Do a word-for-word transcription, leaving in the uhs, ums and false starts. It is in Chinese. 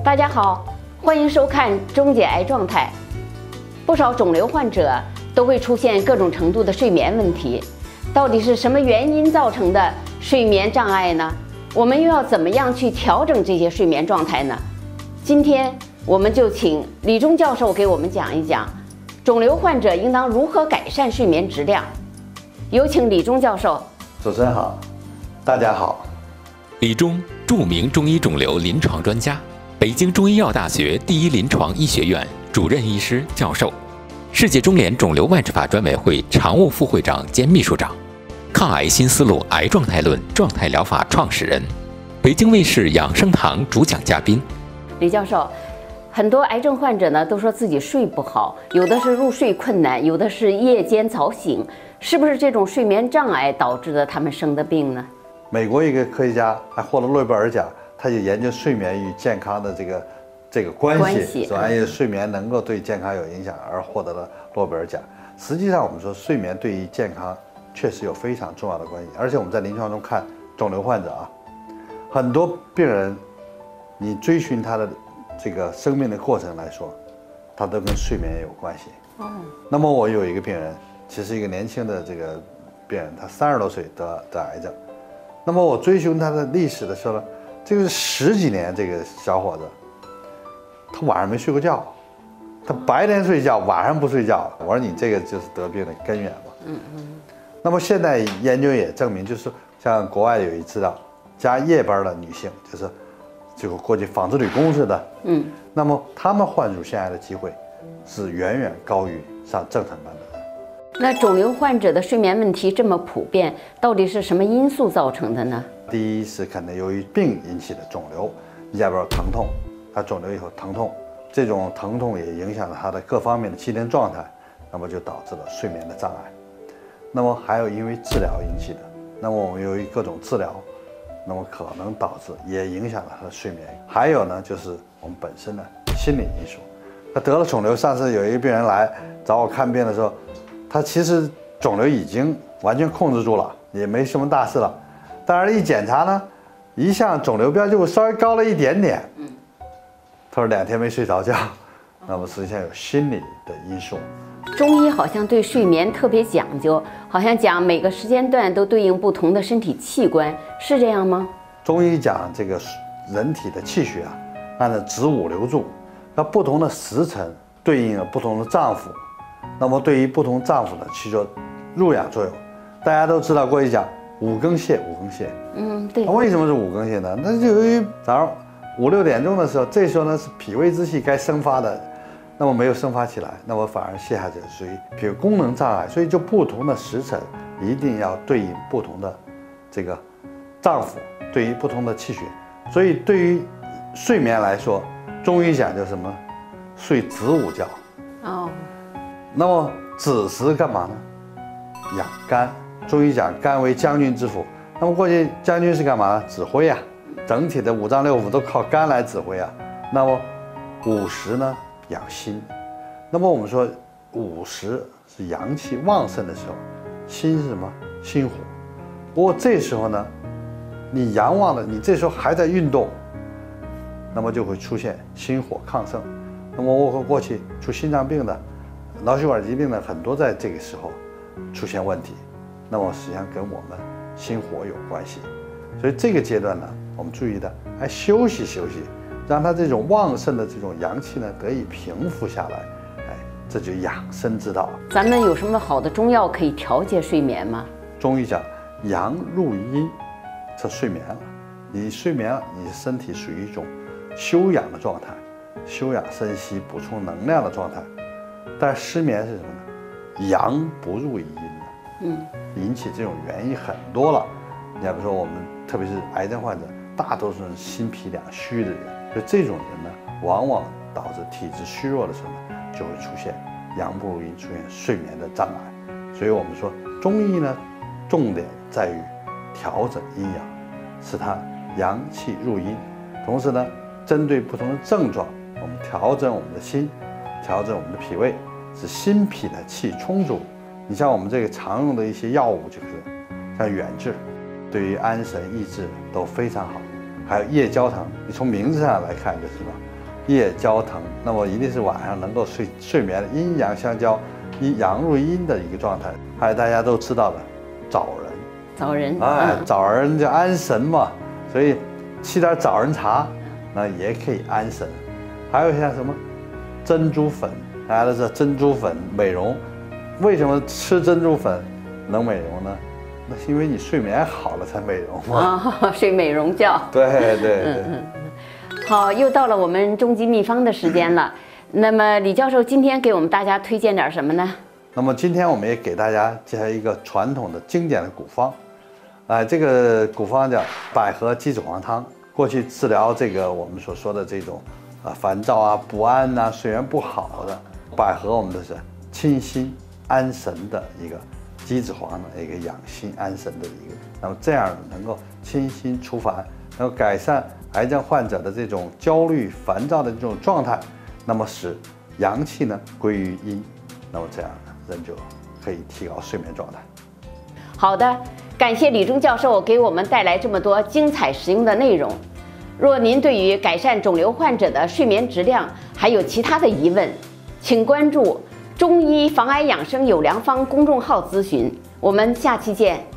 大家好，欢迎收看《终结癌状态》。不少肿瘤患者都会出现各种程度的睡眠问题，到底是什么原因造成的睡眠障碍呢？我们又要怎么样去调整这些睡眠状态呢？今天我们就请李忠教授给我们讲一讲，肿瘤患者应当如何改善睡眠质量。有请李忠教授。 主持人好，大家好。 李忠，著名中医肿瘤临床专家，北京中医药大学第一临床医学院主任医师、教授，世界中联肿瘤万治法专委会常务副会长兼秘书长，抗癌新思路癌状态论状态疗法创始人，北京卫视养生堂主讲嘉宾。 李教授，很多癌症患者呢都说自己睡不好，有的是入睡困难，有的是夜间早醒，是不是这种睡眠障碍导致的他们生的病呢？ 美国一个科学家还获得诺贝尔奖，他就研究睡眠与健康的这个这个关系， 关系是吧？因为睡眠能够对健康有影响而获得了诺贝尔奖。实际上，我们说睡眠对于健康确实有非常重要的关系，而且我们在临床中看肿瘤患者啊，很多病人，你追寻他的这个生命的过程来说，他都跟睡眠有关系。哦。那么我有一个病人，其实一个年轻的这个病人，他三十多岁得得癌症。那么我追寻他的历史的时候呢，这个十几年，这个小伙子，他晚上没睡过觉，他白天睡觉，晚上不睡觉。我说你这个就是得病的根源嘛。嗯嗯。那么现在研究也证明，就是像国外有一资料，加夜班的女性，就是就过去纺织女工似的，嗯，那么她们患乳腺癌的机会是远远高于上正常班的。 那肿瘤患者的睡眠问题这么普遍，到底是什么因素造成的呢？ 第一是可能由于病引起的肿瘤，要不然疼痛，他肿瘤以后疼痛，这种疼痛也影响了他的各方面的机能状态，那么就导致了睡眠的障碍。那么还有因为治疗引起的，那么我们由于各种治疗，那么可能导致也影响了他的睡眠。还有呢，就是我们本身的心理因素。他得了肿瘤，上次有一个病人来找我看病的时候，他其实肿瘤已经完全控制住了，也没什么大事了，但是一检查呢，一项肿瘤标就稍微高了一点点。嗯，他说两天没睡着觉，那么实际上有心理的因素。 中医好像对睡眠特别讲究，好像讲每个时间段都对应不同的身体器官，是这样吗？ 中医讲这个人体的气血啊，按照子午流注，那不同的时辰对应了不同的脏腑。那么对于不同脏腑呢，起着入养作用。大家都知道，过去讲五更泻，五更泻。嗯，对。为什么是五更泻呢？那就由于早上五六点钟的时候，这时候呢是脾胃之气该生发的，那么没有生发起来，那么反而泻下去，属于比如功能障碍。所以就不同的时辰，一定要对应不同的这个脏腑，对于不同的气血。所以对于睡眠来说，中医讲究什么？睡子午觉。哦。那么子时干嘛呢？养肝。中医讲肝为将军之府。那么过去将军是干嘛呢？指挥啊，整体的五脏六腑都靠肝来指挥啊。那么午时呢，养心。那么我们说午时是阳气旺盛的时候，心是什么？心火。不过这时候呢，你阳旺了，你这时候还在运动，那么就会出现心火亢盛。那么我过去出心脏病的、脑血管疾病的很多在这个时候出现问题，那么实际上跟我们心火有关系。所以这个阶段呢，我们注意的还休息休息，让它这种旺盛的这种阳气呢得以平复下来，哎，这就养生之道。 咱们有什么好的中药可以调节睡眠吗？ 中医讲阳入阴，这睡眠了，你睡眠了，你身体属于一种休养的状态，休养生息、补充能量的状态。但是失眠是什么呢？阳不入于阴了，嗯，引起这种原因很多了。你比如说我们特别是癌症患者，大多数人心脾两虚的人，所以这种人呢，往往导致体质虚弱的时候呢，就会出现阳不入阴，出现睡眠的障碍。所以我们说中医呢，重点在于调整阴阳，使它阳气入阴，同时呢，针对不同的症状，我们调整我们的心，调整我们的脾胃，使心脾的气充足。你像我们这个常用的一些药物，就是像远志，对于安神益智都非常好。还有夜交藤，你从名字上来看就知道， 夜交腾，那么一定是晚上能够睡睡眠阴阳相交，阴阳入阴的一个状态。还有大家都知道的枣仁， 枣仁， 哎， 嗯、 枣仁就安神嘛，所以沏点枣仁茶，那也可以安神。还有像什么珍珠粉，大家都知道珍珠粉美容，为什么吃珍珠粉能美容呢？那是因为你睡眠好了才美容嘛。 哦，睡美容觉。 对对对。 嗯嗯好，又到了我们终极秘方的时间了。那么李教授今天给我们大家推荐点什么呢？ 那么今天我们也给大家介绍一个传统的经典的古方，哎，这个古方叫百合鸡子黄汤。过去治疗这个我们所说的这种啊烦躁啊、不安呐、睡眠不好的，百合我们都是清心安神的一个，鸡子黄的一个养心安神的一个。那么这样能够清心除烦，能够改善癌症患者的这种焦虑、烦躁的这种状态，那么使阳气呢归于阴，那么这样呢人就可以提高睡眠状态。 好的，感谢李忠教授给我们带来这么多精彩实用的内容。若您对于改善肿瘤患者的睡眠质量还有其他的疑问，请关注中医防癌养生有良方公众号咨询。我们下期见。